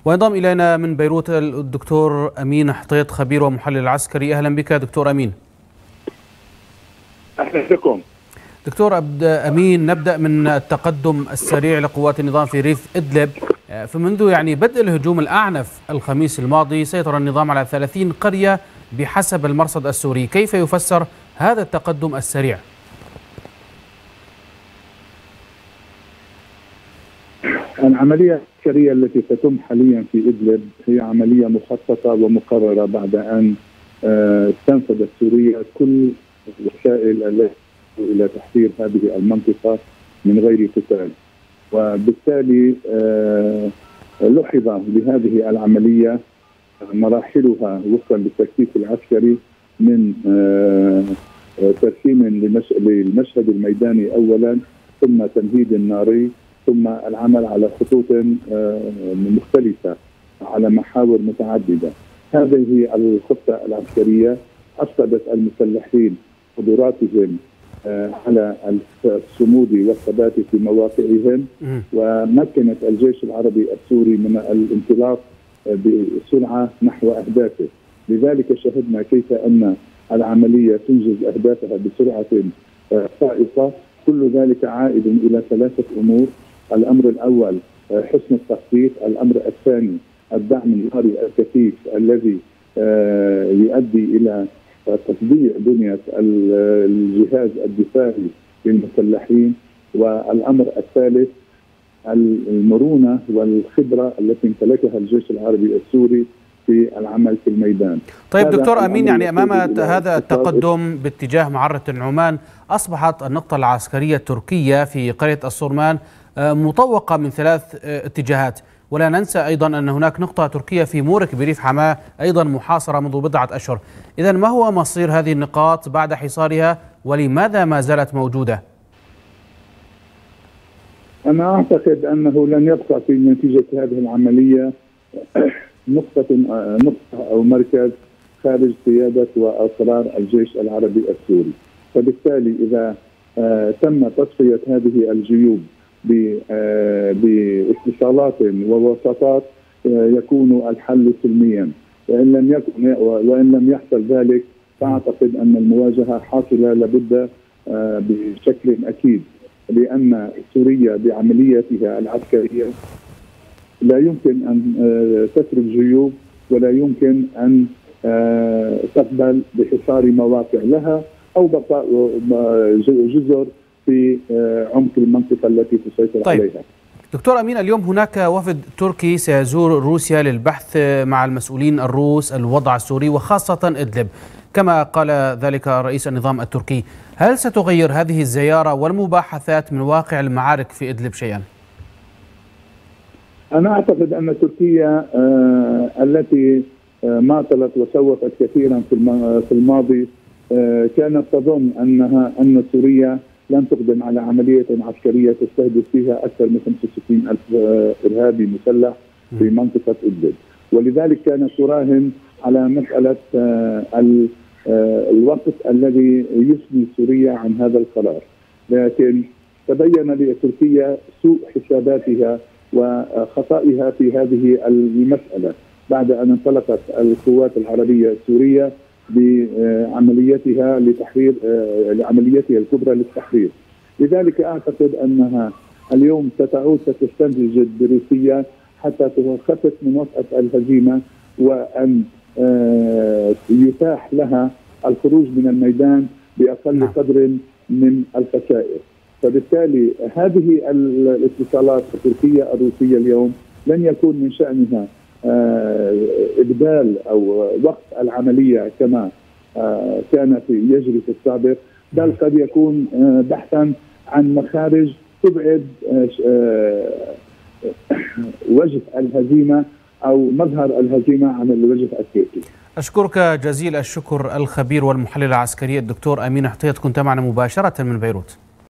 وينضم إلينا من بيروت الدكتور أمين حطيط، خبير ومحلل عسكري. أهلا بك دكتور أمين. أهلا بكم دكتور أمين، نبدأ من التقدم السريع لقوات النظام في ريف إدلب. فمنذ بدء الهجوم الأعنف الخميس الماضي سيطر النظام على 30 قرية بحسب المرصد السوري، كيف يفسر هذا التقدم السريع؟ العملية العسكرية التي تتم حاليا في إدلب هي عملية مخططة ومقررة بعد أن استنفذت سوريا كل الوسائل التي إلى تحرير هذه المنطقة من غير قتال، وبالتالي لحظ بهذه العملية مراحلها وفقا للتكتيك العسكري من ترسيم للمشهد الميداني أولا، ثم تمهيد ناري، ثم العمل على خطوط مختلفة على محاور متعددة. هذه هي الخطة العسكرية. أفقدت المسلحين قدراتهم على الصمود والثبات في مواقعهم، ومكنت الجيش العربي السوري من الانطلاق بسرعة نحو أهدافه. لذلك شهدنا كيف أن العملية تنجز أهدافها بسرعة فائقة. كل ذلك عائد إلى ثلاثة أمور: الأمر الأول حسن التخطيط، الأمر الثاني الدعم الناري الكثيف الذي يؤدي إلى تطبيع بنية الجهاز الدفاعي للمسلحين، والأمر الثالث المرونة والخبرة التي امتلكها الجيش العربي السوري في العمل في الميدان. طيب دكتور أمين، أمام هذا التقدم باتجاه معرة النعمان أصبحت النقطة العسكرية التركية في قرية الصرمان مطوقة من ثلاث اتجاهات، ولا ننسى أيضا أن هناك نقطة تركية في مورك بريف حماة أيضا محاصرة منذ بضعة أشهر. إذن ما هو مصير هذه النقاط بعد حصارها، ولماذا ما زالت موجودة؟ أنا أعتقد أنه لن يبقى في نتيجة هذه العملية نقطة أو مركز خارج قيادة وأسرار الجيش العربي السوري. فبالتالي إذا تم تصفية هذه الجيوب باتصالات ووساطات يكون الحل سلميا، وإن لم يحصل ذلك فأعتقد أن المواجهة حاصلة لابد بشكل أكيد، لأن سوريا بعملياتها العسكرية لا يمكن أن تترك جيوب، ولا يمكن أن تقبل بحصار مواقع لها أو بقاء جزر في عمق المنطقة التي تسيطر عليها. دكتور أمين، اليوم هناك وفد تركي سيزور روسيا للبحث مع المسؤولين الروس الوضع السوري وخاصة إدلب كما قال ذلك رئيس النظام التركي. هل ستغير هذه الزيارة والمباحثات من واقع المعارك في إدلب شيئا؟ أنا أعتقد أن تركيا التي ماطلت وسوفت كثيرا في الماضي كانت تظن أن سوريا لن تقدم على عملية عسكرية تستهدف فيها أكثر من 65 ألف إرهابي مسلح في منطقة إدلب، ولذلك كانت تراهن على مسألة الوقت الذي يثني سوريا عن هذا القرار. لكن تبين لتركيا سوء حساباتها وخطئها في هذه المسألة بعد أن انطلقت القوات العربية السورية بعمليتها لعمليتها الكبرى للتحرير. لذلك أعتقد أنها اليوم ستعود ستستنتج بروسيا حتى تخفف من وطأة الهزيمة، وأن يتاح لها الخروج من الميدان بأقل قدر من الخسائر. فبالتالي هذه الاتصالات التركية الروسية اليوم لن يكون من شأنها إبدال أو وقت العملية كما كان يجري في السابق، بل قد يكون بحثا عن مخارج تبعد وجه الهزيمة أو مظهر الهزيمة عن الوجه التركي. أشكرك جزيل الشكر الخبير والمحلل العسكري الدكتور أمين حطيط، كنت معنا مباشرة من بيروت.